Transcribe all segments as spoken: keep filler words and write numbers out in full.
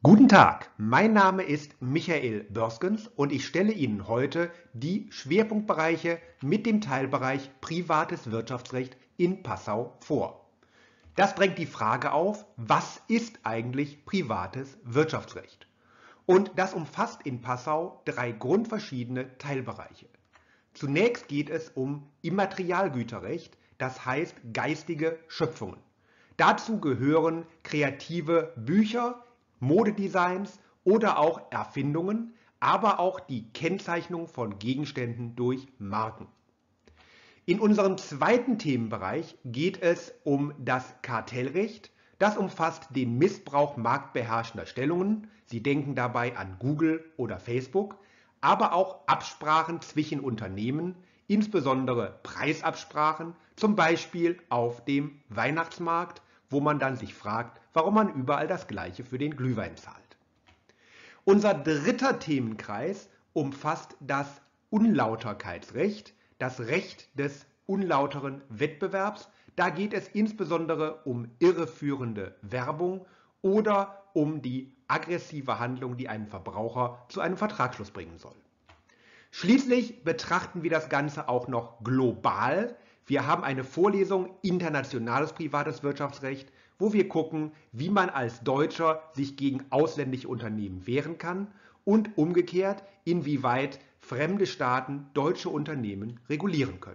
Guten Tag, mein Name ist Michael Börskens und ich stelle Ihnen heute die Schwerpunktbereiche mit dem Teilbereich Privates Wirtschaftsrecht in Passau vor. Das drängt die Frage auf, was ist eigentlich privates Wirtschaftsrecht? Und das umfasst in Passau drei grundverschiedene Teilbereiche. Zunächst geht es um Immaterialgüterrecht, das heißt geistige Schöpfungen. Dazu gehören kreative Bücher, Modedesigns oder auch Erfindungen, aber auch die Kennzeichnung von Gegenständen durch Marken. In unserem zweiten Themenbereich geht es um das Kartellrecht. Das umfasst den Missbrauch marktbeherrschender Stellungen. Sie denken dabei an Google oder Facebook, aber auch Absprachen zwischen Unternehmen, insbesondere Preisabsprachen, zum Beispiel auf dem Weihnachtsmarkt, wo man dann sich fragt, warum man überall das Gleiche für den Glühwein zahlt. Unser dritter Themenkreis umfasst das Unlauterkeitsrecht, das Recht des unlauteren Wettbewerbs. Da geht es insbesondere um irreführende Werbung oder um die aggressive Handlung, die einen Verbraucher zu einem Vertragsschluss bringen soll. Schließlich betrachten wir das Ganze auch noch global. Wir haben eine Vorlesung Internationales privates Wirtschaftsrecht, wo wir gucken, wie man als Deutscher sich gegen ausländische Unternehmen wehren kann und umgekehrt, inwieweit fremde Staaten deutsche Unternehmen regulieren können.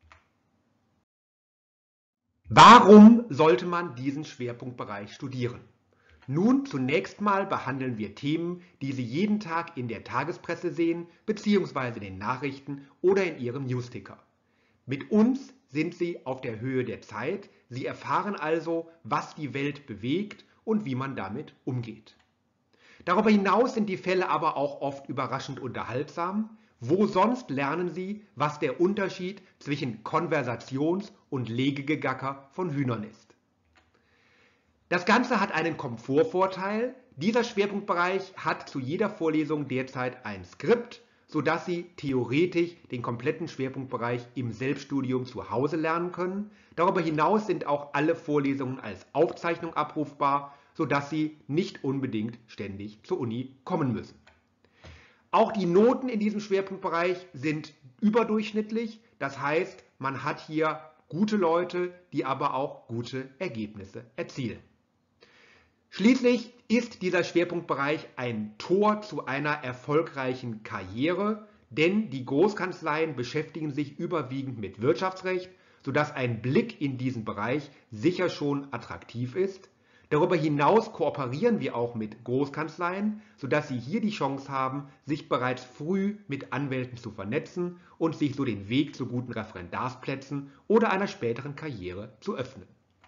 Warum sollte man diesen Schwerpunktbereich studieren? Nun, zunächst mal behandeln wir Themen, die Sie jeden Tag in der Tagespresse sehen, beziehungsweise in den Nachrichten oder in Ihrem Newsticker. Mit uns sind Sie auf der Höhe der Zeit. Sie erfahren also, was die Welt bewegt und wie man damit umgeht. Darüber hinaus sind die Fälle aber auch oft überraschend unterhaltsam. Wo sonst lernen Sie, was der Unterschied zwischen Konversations- und Legegegacker von Hühnern ist? Das Ganze hat einen Komfortvorteil. Dieser Schwerpunktbereich hat zu jeder Vorlesung derzeit ein Skript, sodass Sie theoretisch den kompletten Schwerpunktbereich im Selbststudium zu Hause lernen können. Darüber hinaus sind auch alle Vorlesungen als Aufzeichnung abrufbar, sodass Sie nicht unbedingt ständig zur Uni kommen müssen. Auch die Noten in diesem Schwerpunktbereich sind überdurchschnittlich. Das heißt, man hat hier gute Leute, die aber auch gute Ergebnisse erzielen. Schließlich ist dieser Schwerpunktbereich ein Tor zu einer erfolgreichen Karriere, denn die Großkanzleien beschäftigen sich überwiegend mit Wirtschaftsrecht, sodass ein Blick in diesen Bereich sicher schon attraktiv ist. Darüber hinaus kooperieren wir auch mit Großkanzleien, sodass sie hier die Chance haben, sich bereits früh mit Anwälten zu vernetzen und sich so den Weg zu guten Referendarsplätzen oder einer späteren Karriere zu öffnen.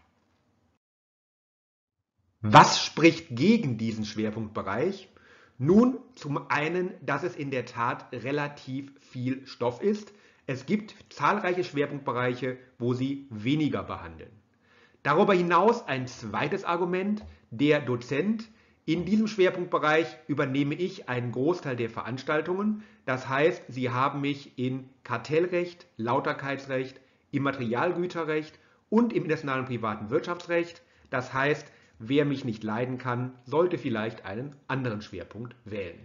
Was spricht gegen diesen Schwerpunktbereich? Nun, zum einen, dass es in der Tat relativ viel Stoff ist. Es gibt zahlreiche Schwerpunktbereiche, wo Sie weniger behandeln. Darüber hinaus ein zweites Argument, der Dozent. In diesem Schwerpunktbereich übernehme ich einen Großteil der Veranstaltungen. Das heißt, Sie haben mich in Kartellrecht, Lauterkeitsrecht, Immaterialgüterrecht und im internationalen privaten Wirtschaftsrecht. Das heißt, wer mich nicht leiden kann, sollte vielleicht einen anderen Schwerpunkt wählen.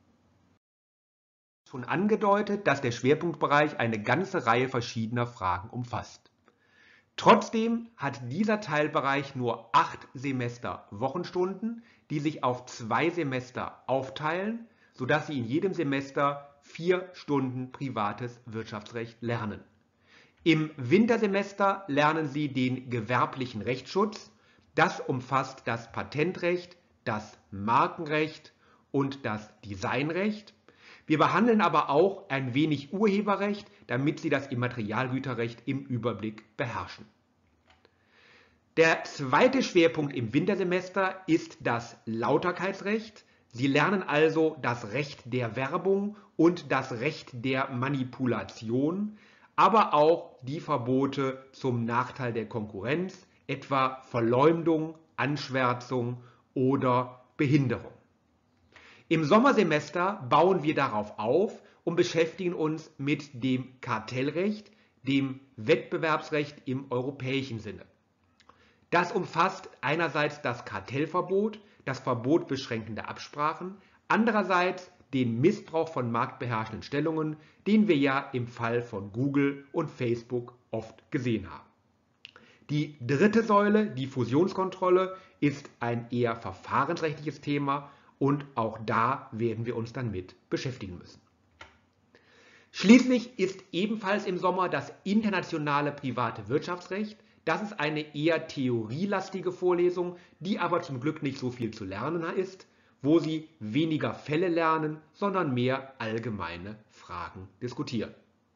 Schon angedeutet, dass der Schwerpunktbereich eine ganze Reihe verschiedener Fragen umfasst. Trotzdem hat dieser Teilbereich nur acht Semester Wochenstunden, die sich auf zwei Semester aufteilen, sodass Sie in jedem Semester vier Stunden privates Wirtschaftsrecht lernen. Im Wintersemester lernen Sie den gewerblichen Rechtsschutz. Das umfasst das Patentrecht, das Markenrecht und das Designrecht. Wir behandeln aber auch ein wenig Urheberrecht, damit Sie das Immaterialgüterrecht im Überblick beherrschen. Der zweite Schwerpunkt im Wintersemester ist das Lauterkeitsrecht. Sie lernen also das Recht der Werbung und das Recht der Manipulation, aber auch die Verbote zum Nachteil der Konkurrenz, etwa Verleumdung, Anschwärzung oder Behinderung. Im Sommersemester bauen wir darauf auf und beschäftigen uns mit dem Kartellrecht, dem Wettbewerbsrecht im europäischen Sinne. Das umfasst einerseits das Kartellverbot, das Verbot beschränkender Absprachen, andererseits den Missbrauch von marktbeherrschenden Stellungen, den wir ja im Fall von Google und Facebook oft gesehen haben. Die dritte Säule, die Fusionskontrolle, ist ein eher verfahrensrechtliches Thema und auch da werden wir uns dann mit beschäftigen müssen. Schließlich ist ebenfalls im Sommer das internationale private Wirtschaftsrecht. Das ist eine eher theorielastige Vorlesung, die aber zum Glück nicht so viel zu lernen ist, wo Sie weniger Fälle lernen, sondern mehr allgemeine Fragen diskutieren.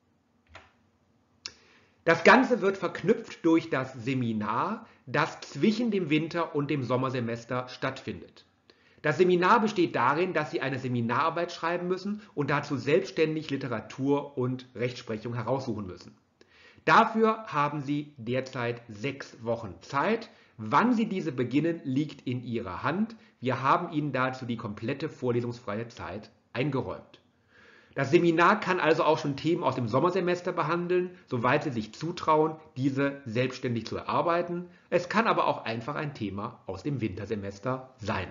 Das Ganze wird verknüpft durch das Seminar, das zwischen dem Winter- und dem Sommersemester stattfindet. Das Seminar besteht darin, dass Sie eine Seminararbeit schreiben müssen und dazu selbstständig Literatur und Rechtsprechung heraussuchen müssen. Dafür haben Sie derzeit sechs Wochen Zeit. Wann Sie diese beginnen, liegt in Ihrer Hand. Wir haben Ihnen dazu die komplette vorlesungsfreie Zeit eingeräumt. Das Seminar kann also auch schon Themen aus dem Sommersemester behandeln, soweit Sie sich zutrauen, diese selbstständig zu erarbeiten. Es kann aber auch einfach ein Thema aus dem Wintersemester sein.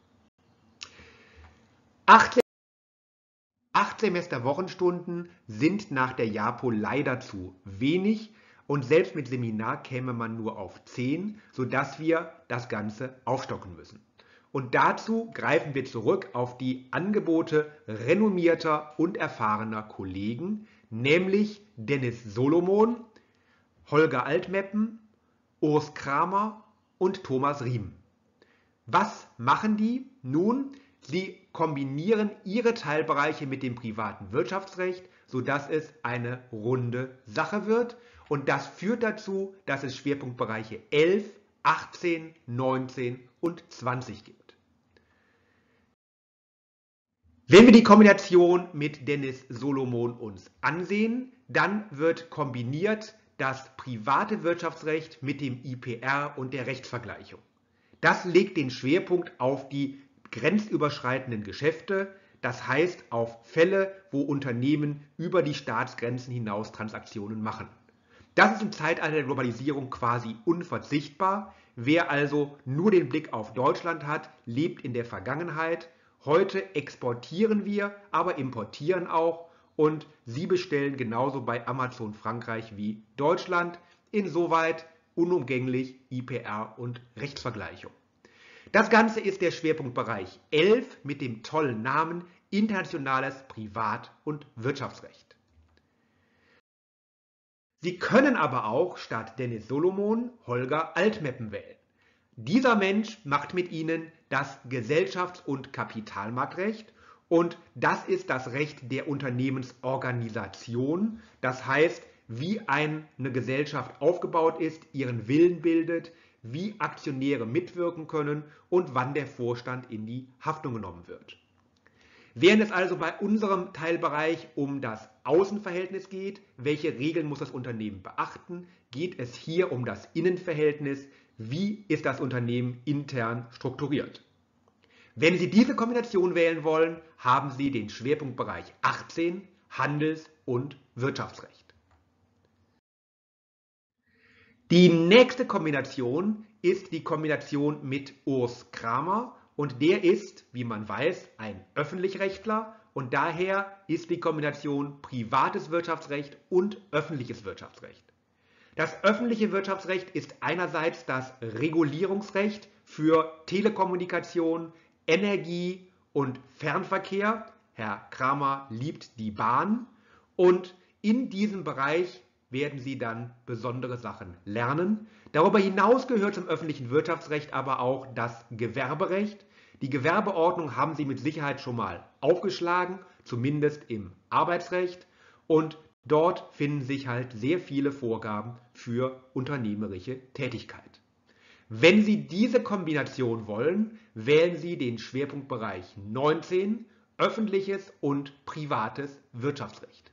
Acht Semester-Wochenstunden sind nach der JAPO leider zu wenig und selbst mit Seminar käme man nur auf zehn, sodass wir das Ganze aufstocken müssen. Und dazu greifen wir zurück auf die Angebote renommierter und erfahrener Kollegen, nämlich Dennis Solomon, Holger Altmeppen, Urs Kramer und Thomas Riem. Was machen die? Nun, sie kombinieren ihre Teilbereiche mit dem privaten Wirtschaftsrecht, sodass es eine runde Sache wird. Und das führt dazu, dass es Schwerpunktbereiche elf, achtzehn, neunzehn und zwanzig gibt. Wenn wir die Kombination mit Dennis Solomon uns ansehen, dann wird kombiniert das private Wirtschaftsrecht mit dem I P R und der Rechtsvergleichung. Das legt den Schwerpunkt auf die grenzüberschreitenden Geschäfte, das heißt auf Fälle, wo Unternehmen über die Staatsgrenzen hinaus Transaktionen machen. Das ist im Zeitalter der Globalisierung quasi unverzichtbar. Wer also nur den Blick auf Deutschland hat, lebt in der Vergangenheit. Heute exportieren wir, aber importieren auch und Sie bestellen genauso bei Amazon Frankreich wie Deutschland. Insoweit unumgänglich I P R und Rechtsvergleichung. Das Ganze ist der Schwerpunktbereich elf mit dem tollen Namen Internationales Privat- und Wirtschaftsrecht. Sie können aber auch statt Dennis Solomon Holger Altmeppen wählen. Dieser Mensch macht mit Ihnen das Gesellschafts- und Kapitalmarktrecht und das ist das Recht der Unternehmensorganisation. Das heißt, wie eine Gesellschaft aufgebaut ist, ihren Willen bildet, wie Aktionäre mitwirken können und wann der Vorstand in die Haftung genommen wird. Während es also bei unserem Teilbereich um das Außenverhältnis geht, welche Regeln muss das Unternehmen beachten, geht es hier um das Innenverhältnis, wie ist das Unternehmen intern strukturiert. Wenn Sie diese Kombination wählen wollen, haben Sie den Schwerpunktbereich achtzehn, Handels- und Wirtschaftsrecht. Die nächste Kombination ist die Kombination mit Urs Kramer und der ist, wie man weiß, ein Öffentlichrechtler und daher ist die Kombination privates Wirtschaftsrecht und öffentliches Wirtschaftsrecht. Das öffentliche Wirtschaftsrecht ist einerseits das Regulierungsrecht für Telekommunikation, Energie und Fernverkehr. Herr Kramer liebt die Bahn und in diesem Bereich werden Sie dann besondere Sachen lernen. Darüber hinaus gehört zum öffentlichen Wirtschaftsrecht aber auch das Gewerberecht. Die Gewerbeordnung haben Sie mit Sicherheit schon mal aufgeschlagen, zumindest im Arbeitsrecht. Und dort finden sich halt sehr viele Vorgaben für unternehmerische Tätigkeit. Wenn Sie diese Kombination wollen, wählen Sie den Schwerpunktbereich neunzehn, öffentliches und privates Wirtschaftsrecht.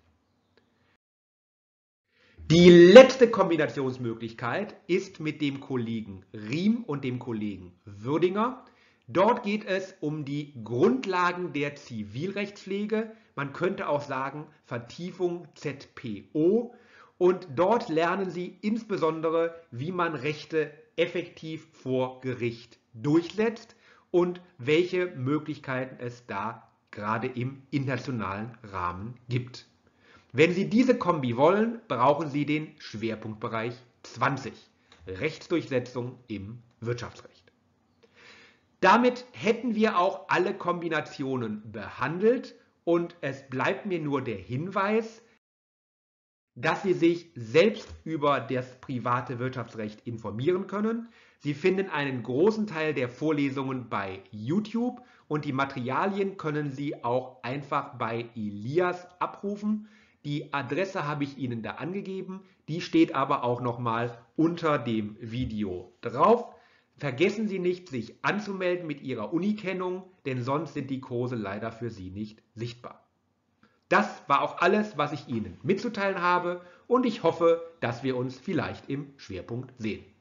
Die letzte Kombinationsmöglichkeit ist mit dem Kollegen Riem und dem Kollegen Würdinger. Dort geht es um die Grundlagen der Zivilrechtspflege. Man könnte auch sagen Vertiefung Z P O. Und dort lernen Sie insbesondere, wie man Rechte effektiv vor Gericht durchsetzt. und welche Möglichkeiten es da gerade im internationalen Rahmen gibt. Wenn Sie diese Kombi wollen, brauchen Sie den Schwerpunktbereich zwanzig, Rechtsdurchsetzung im Wirtschaftsrecht. Damit hätten wir auch alle Kombinationen behandelt und es bleibt mir nur der Hinweis, dass Sie sich selbst über das private Wirtschaftsrecht informieren können. Sie finden einen großen Teil der Vorlesungen bei YouTube und die Materialien können Sie auch einfach bei Elias abrufen. Die Adresse habe ich Ihnen da angegeben, die steht aber auch nochmal unter dem Video drauf. Vergessen Sie nicht, sich anzumelden mit Ihrer Uni-Kennung, denn sonst sind die Kurse leider für Sie nicht sichtbar. Das war auch alles, was ich Ihnen mitzuteilen habe und ich hoffe, dass wir uns vielleicht im Schwerpunkt sehen.